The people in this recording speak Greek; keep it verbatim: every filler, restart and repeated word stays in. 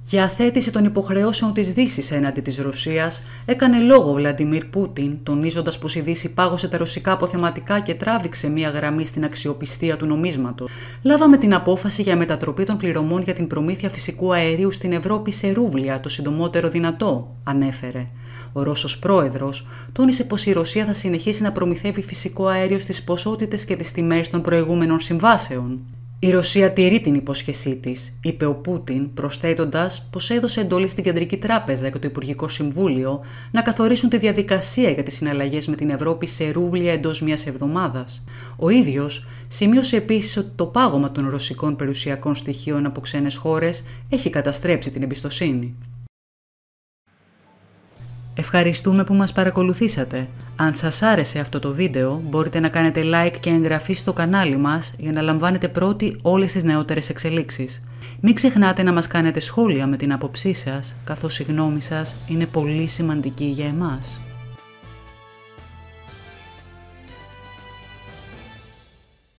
Για αθέτηση των υποχρεώσεων της Δύσης έναντι της Ρωσίας, έκανε λόγο ο Βλαντιμίρ Πούτιν, τονίζοντας πως η Δύση πάγωσε τα ρωσικά αποθεματικά και τράβηξε μία γραμμή στην αξιοπιστία του νομίσματος. Λάβαμε την απόφαση για μετατροπή των πληρωμών για την προμήθεια φυσικού αερίου στην Ευρώπη σε ρούβλια το συντομότερο δυνατό, ανέφερε. Ο Ρώσος πρόεδρος τόνισε πως η Ρωσία θα συνεχίσει να προμηθεύει φυσικό αέριο στις ποσότητες και τις τιμές των προηγούμενων συμβάσεων. Η Ρωσία τηρεί την υπόσχεσή της, είπε ο Πούτιν, προσθέτοντας πως έδωσε εντολή στην Κεντρική Τράπεζα και το Υπουργικό Συμβούλιο να καθορίσουν τη διαδικασία για τις συναλλαγές με την Ευρώπη σε ρούβλια εντός μιας εβδομάδας. Ο ίδιος σημείωσε επίσης ότι το πάγωμα των ρωσικών περιουσιακών στοιχείων από ξένες χώρες έχει καταστρέψει την εμπιστοσύνη. Ευχαριστούμε που μας παρακολουθήσατε. Αν σας άρεσε αυτό το βίντεο, μπορείτε να κάνετε like και εγγραφή στο κανάλι μας για να λαμβάνετε πρώτοι όλες τις νεότερες εξελίξεις. Μην ξεχνάτε να μας κάνετε σχόλια με την άποψή σας, καθώς η γνώμη σας είναι πολύ σημαντική για εμάς.